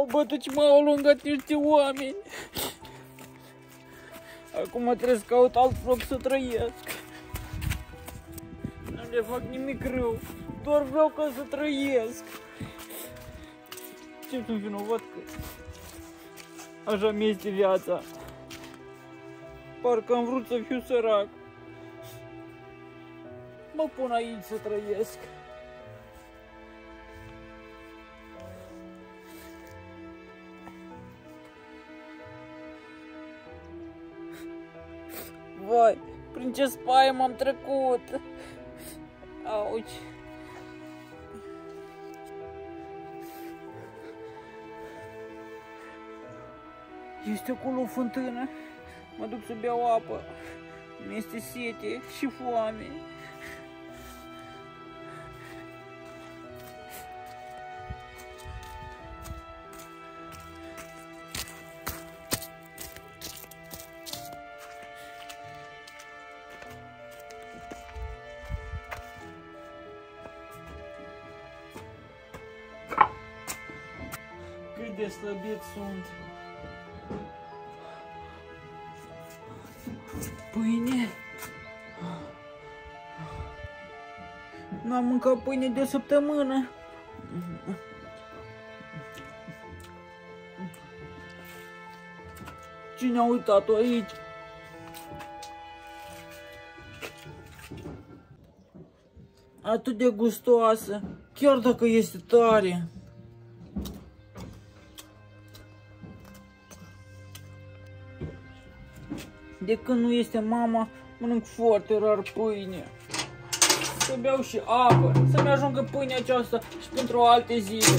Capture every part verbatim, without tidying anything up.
M-au bătut și m-au alungat niște oameni. Acum trebuie să caut alt loc să trăiesc. Nu le fac nimic rău, doar vreau ca să trăiesc. Ce sunt vinovat că așa mi este viața. Parcă am vrut să fiu sărac. Mă pun aici să trăiesc. Vai, prin ce spaie m-am trecut. Auci. Este acolo o fântână. Mă duc să beau apă. Mi-este sete și foame. Cât de slăbit sunt. Pâine? N-am mâncat pâine de o săptămână. Cine a uitat-o aici? Atât de gustoasă, chiar dacă este tare. De când nu este mama, mănânc foarte rar pâine. Să beau și apă, să-mi ajungă pâinea aceasta și pentru alte zile.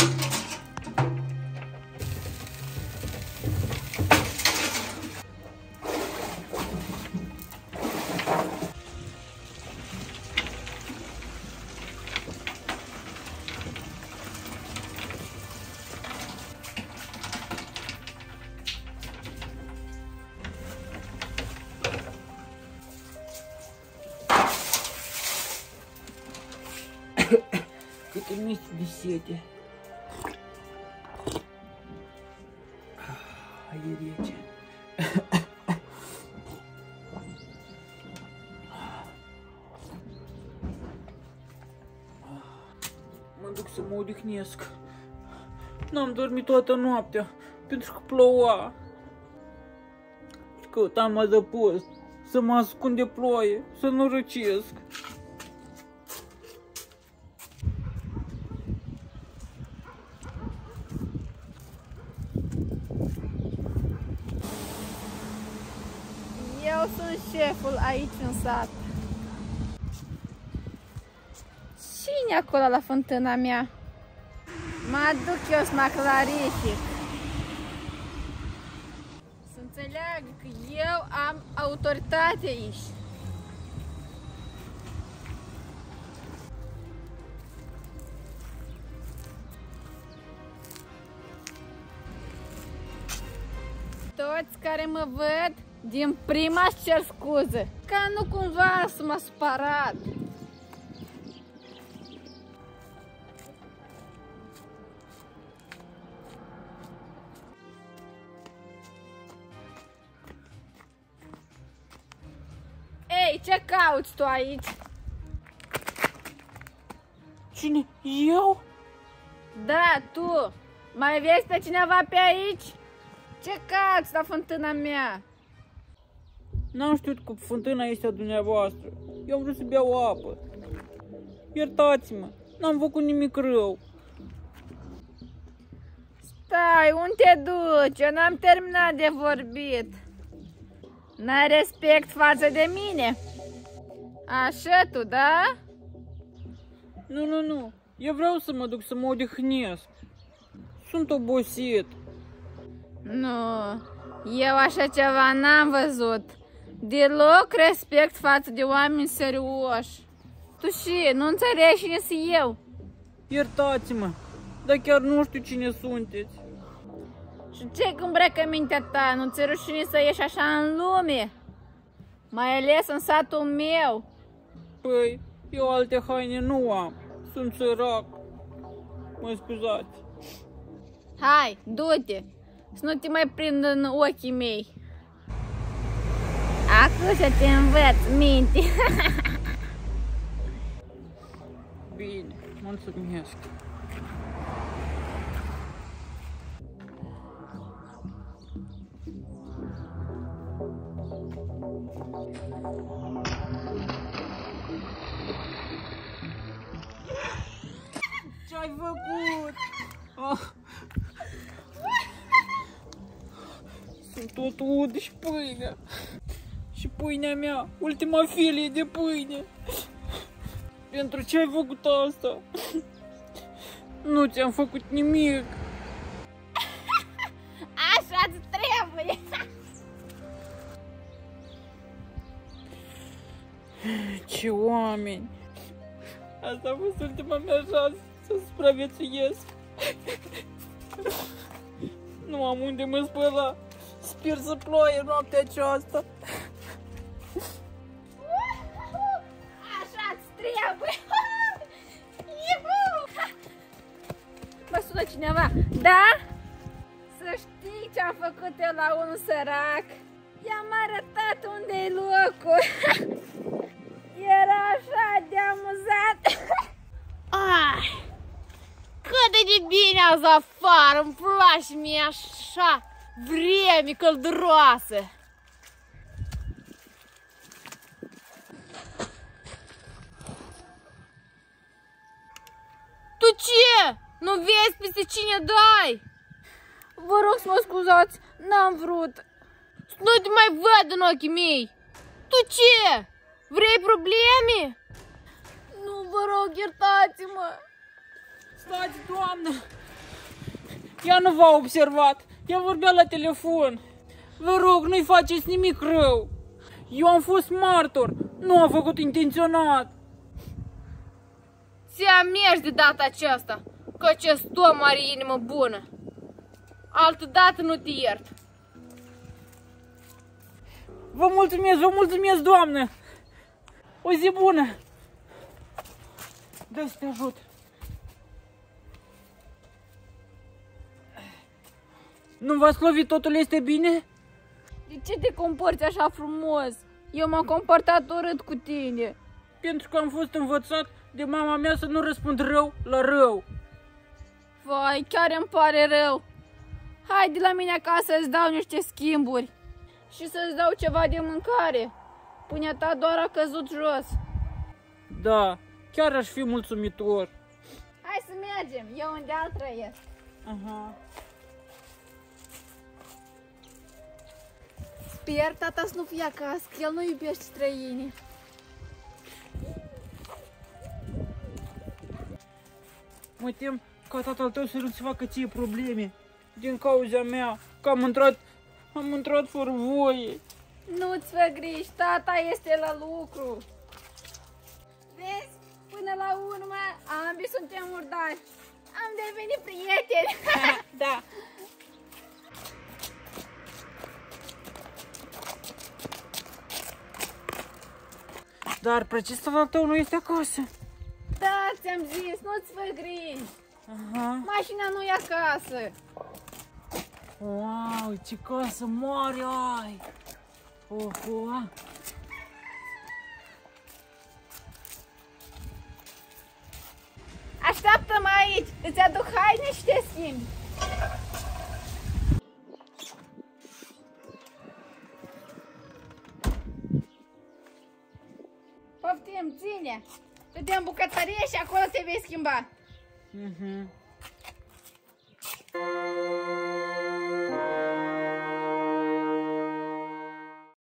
Câte mi-este de sete. E rece. Mă duc să mă odihnesc. N-am dormit toată noaptea pentru că ploua. Căutam adăpost să mă ascund de ploaie, să nu răcesc. Eu sunt șeful aici în sat. Cine acolo la fântâna mea? Mă duc eu să mă clarific. Să înțeleagă că eu am autoritate aici. Toți care mă văd, din prima își cer scuze, ca nu cumva să mă supărat. Ei, ce cauți tu aici? Cine? Eu? Da, tu. Mai vezi pe cineva pe aici? Ce cauți la fântâna mea? N-am știut că fântâna este a dumneavoastră. Eu am vrut să beau apă. Iertați-mă, n-am făcut nimic rău. Stai, unde te duci? Eu n-am terminat de vorbit. N-ai respect față de mine? Așa tu, da? Nu, nu, nu. Eu vreau să mă duc să mă odihnesc. Sunt obosit. Nu, eu așa ceva n-am văzut. Deloc respect față de oameni serioși. Tu și nu înțelegi cine sunt eu. Iertați-mă, dar chiar nu știu cine sunteți. Și ce-i cu îmbrăcămintea ta? Nu ți-e rușine să ieși așa în lume? Mai ales în satul meu. Păi, eu alte haine nu am. Sunt sărac. Mă scuzați. Hai, du-te, să nu te mai prind în ochii mei. Acum să te învăț minte. Bine, mulțumesc. Ce-ai făcut? Oh. Sunt tot ud și pâine. Și pâinea mea, ultima filie de pâine. Pentru ce ai făcut asta? Nu ți-am făcut nimic. Așa-ți trebuie. Ce oameni. Asta a fost ultima mea șansă să supraviețuiesc. Nu am unde mă spăla. Sper să ploaie noaptea aceasta. Așa-ți trebuie. Mă sună cineva. Da? Să știi ce-am făcut eu la un sărac. I-am arătat unde-i locul. Era așa de amuzat. Ai, cât de bine azi afară, îmi place mie așa vreme călduroasă. Tu ce? Nu vezi peste cine dai? Vă rog să mă scuzați, n-am vrut. Să nu te mai văd în ochii mei. Tu ce? Vrei probleme? Nu, vă rog, iertați-mă. Stați, doamnă! Ea nu v-a observat. Ea vorbea la telefon. Vă rog, nu-i faceți nimic rău. Eu am fost martor. Nu am făcut intenționat. Ți-am mergi de data aceasta, că acest om are inimă bună. Altădată nu te iert. Vă mulțumesc, vă mulțumesc, doamnă! O zi bună! Dă să te ajut! Nu v-ați lovit? Totul este bine? De ce te comporți așa frumos? Eu m-am comportat urât cu tine. Pentru că am fost învățat de mama mea să nu răspund rău la rău. Vai, chiar îmi pare rău. Hai de la mine acasă să-ți dau niște schimburi. Și să-ți dau ceva de mâncare. Pâinea ta doar a căzut jos. Da, chiar aș fi mulțumitor. Hai să mergem, eu unde alt trăiesc. Aha. Sper tata să nu fie acasă, că el nu iubește străinii. Mă tem ca tatăl tău să nu-ți facă ție probleme. Din cauza mea, că am intrat, am intrat fără voie. Nu-ți fă griji, tata este la lucru. Vezi, până la urmă, ambii suntem murdari. Am devenit prieteni. Da. Dar precis tatăl tău nu este acasă. Da, ți-am zis, nu-ți fă griji. Aha. Mașina nu e acasă. Wow, ce casă mare ai! Oho! Așteaptă-mă aici, îți aduc haine și te schimbi. Poftim, ține! Du-te în bucătărie și acolo te vei schimba. Mhm.